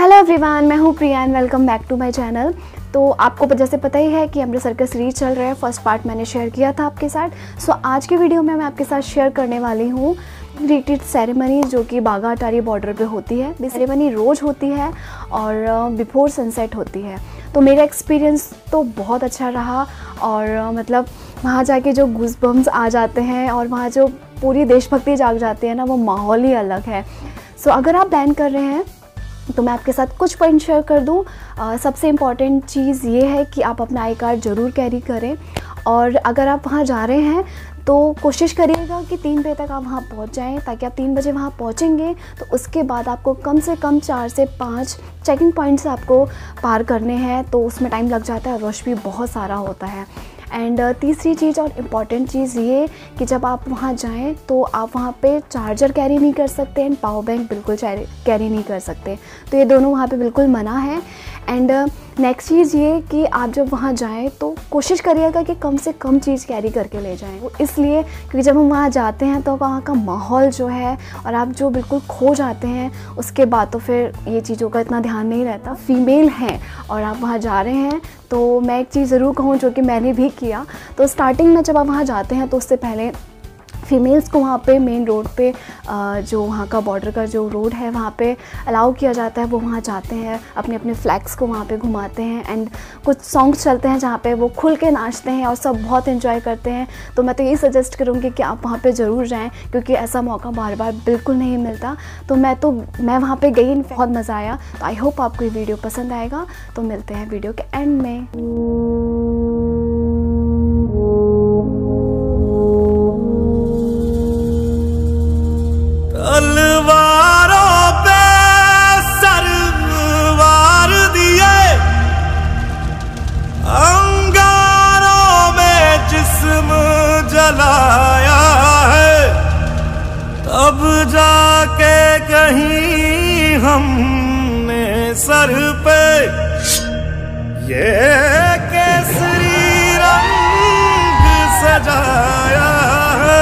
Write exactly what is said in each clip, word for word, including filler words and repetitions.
Hello everyone, मैं हूँ Priya and welcome back to my channel. तो आपको जैसे पता ही है कि अमृतसर का सीरीज चल रहा है, फर्स्ट पार्ट मैंने शेयर किया था आपके साथ। सो so, आज के वीडियो में मैं आपके साथ शेयर करने वाली हूँ रिट्रीट सेरेमनी जो कि बागा अटारी बॉर्डर पे होती है। ये सेरेमनी रोज़ होती है और बिफोर सनसेट होती है। तो मेरा एक्सपीरियंस तो बहुत अच्छा रहा और मतलब वहाँ जाके जो गूज़बम्स आ जाते हैं और वहाँ जो पूरी देशभक्ति जाग जाती है ना, वो माहौल ही अलग है। सो so, अगर आप प्लान कर रहे हैं तो मैं आपके साथ कुछ पॉइंट शेयर कर दूँ। सबसे इम्पॉर्टेंट चीज़ ये है कि आप अपना आई कार्ड ज़रूर कैरी करें और अगर आप वहाँ जा रहे हैं तो कोशिश करिएगा कि तीन बजे तक आप वहाँ पहुँच जाएं, ताकि आप तीन बजे वहाँ पहुँचेंगे तो उसके बाद आपको कम से कम चार से पाँच चेकिंग पॉइंट्स आपको पार करने हैं। तो उसमें टाइम लग जाता है, रश भी बहुत सारा होता है। एंड uh, तीसरी चीज़ और इम्पॉर्टेंट चीज़ ये कि जब आप वहाँ जाएं तो आप वहाँ पे चार्जर कैरी नहीं कर सकते एंड पावर बैंक बिल्कुल कैरी नहीं कर सकते। तो ये दोनों वहाँ पे बिल्कुल मना है। एंड नेक्स्ट चीज़ ये कि आप जब वहाँ जाएं तो कोशिश करिएगा कि कम से कम चीज़ कैरी करके ले जाएं। वो इसलिए क्योंकि जब हम वहाँ जाते हैं तो वहाँ का माहौल जो है और आप जो बिल्कुल खो जाते हैं, उसके बाद तो फिर ये चीज़ों का इतना ध्यान नहीं रहता। फीमेल हैं और आप वहाँ जा रहे हैं तो मैं एक चीज़ ज़रूर कहूँ जो कि मैंने भी किया। तो स्टार्टिंग में जब आप वहाँ जाते हैं तो उससे पहले फीमेल्स को वहाँ पे मेन रोड पे जो वहाँ का बॉर्डर का जो रोड है वहाँ पे अलाउ किया जाता है। वो वहाँ जाते हैं, अपने अपने फ्लैग्स को वहाँ पे घुमाते हैं एंड कुछ सॉन्ग्स चलते हैं जहाँ पे वो खुल के नाचते हैं और सब बहुत एंजॉय करते हैं। तो मैं तो यही सजेस्ट करूँगी कि आप वहाँ पे ज़रूर जाएँ, क्योंकि ऐसा मौका बार बार बिल्कुल नहीं मिलता। तो मैं तो मैं वहाँ पर गई, बहुत मज़ा आया। तो आई होप आपको ये वीडियो पसंद आएगा। तो मिलते हैं वीडियो के एंड में। तलवारों पे सरवार दिए, अंगारों में जिस्म जलाया है, तब जाके कहीं हमने सर पे ये केसरी रंग सजाया है।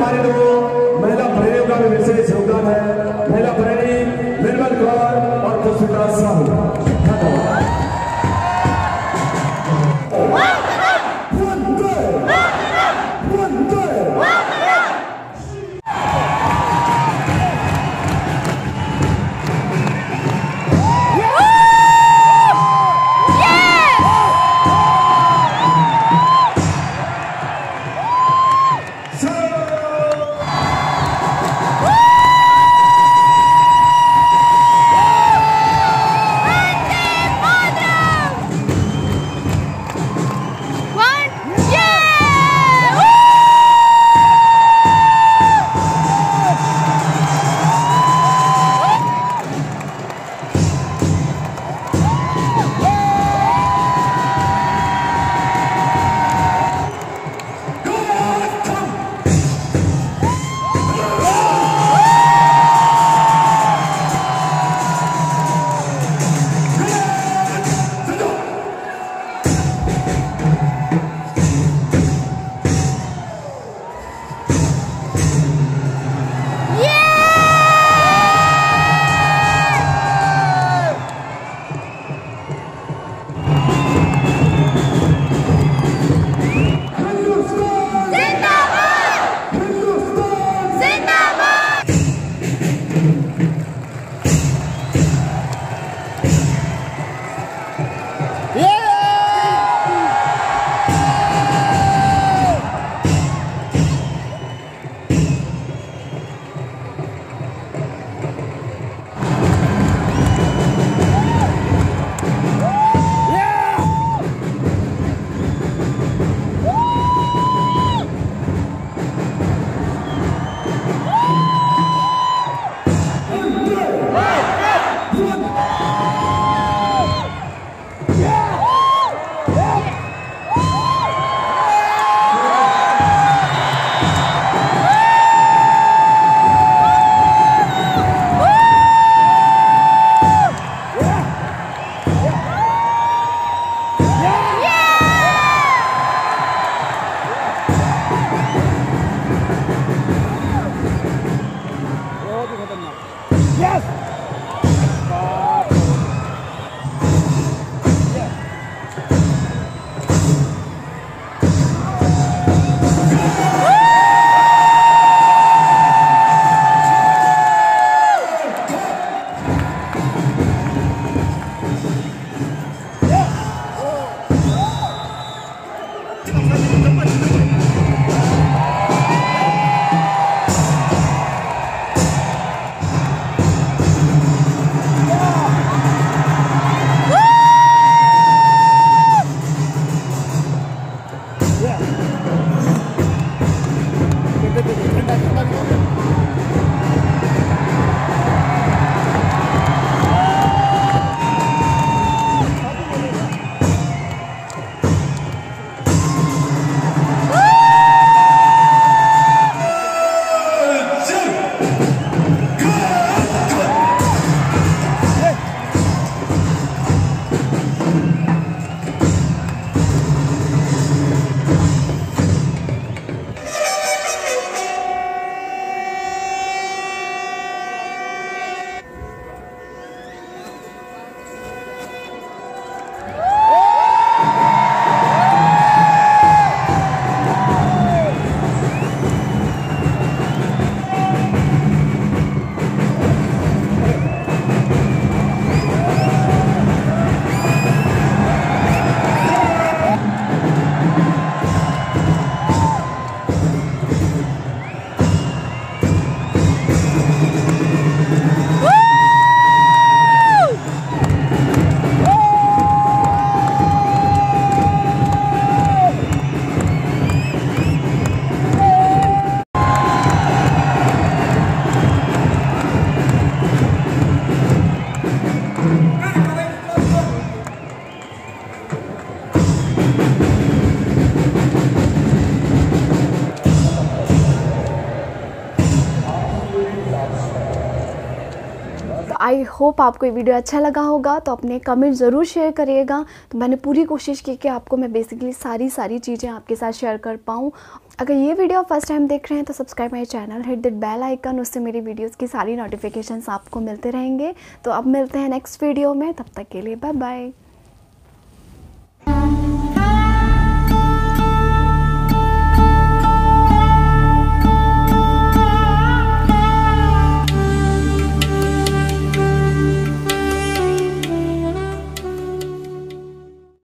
हमारे दो महिला प्रेरियों का भी विशेष योगदान है। महिला प्रेरी निर्मल कौर और पुष्पिता साहू। धन्यवाद। आई होप आपको ये वीडियो अच्छा लगा होगा, तो अपने कमेंट ज़रूर शेयर करिएगा। तो मैंने पूरी कोशिश की कि आपको मैं बेसिकली सारी सारी चीज़ें आपके साथ शेयर कर पाऊँ। अगर ये वीडियो आप फर्स्ट टाइम देख रहे हैं तो subscribe my channel, hit that bell icon, उससे मेरी वीडियोस की सारी नोटिफिकेशंस आपको मिलते रहेंगे। तो अब मिलते हैं नेक्स्ट वीडियो में, तब तक के लिए बाय बाय।